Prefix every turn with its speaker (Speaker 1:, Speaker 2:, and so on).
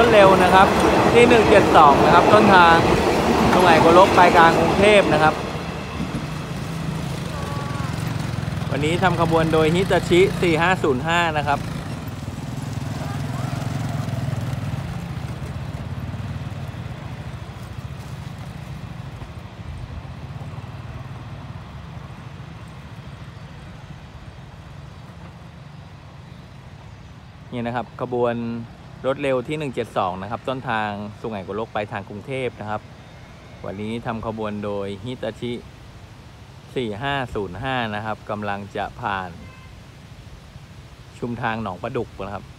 Speaker 1: ถเร็วนะครับที่172นะครับต้นทางตรงไหนโกลกไปกลางกรุงเทพนะครับวันนี้ทำขบวนโดยฮิตาชิ4505นะครับนี่นะครับขบวนรถเร็วที่172นะครับต้นทางสุไหงโกลกไปทางกรุงเทพนะครับวันนี้ทำขบวนโดยฮิตาชิ4505นะครับกำลังจะผ่านชุมทางหนองประดุกนะครับ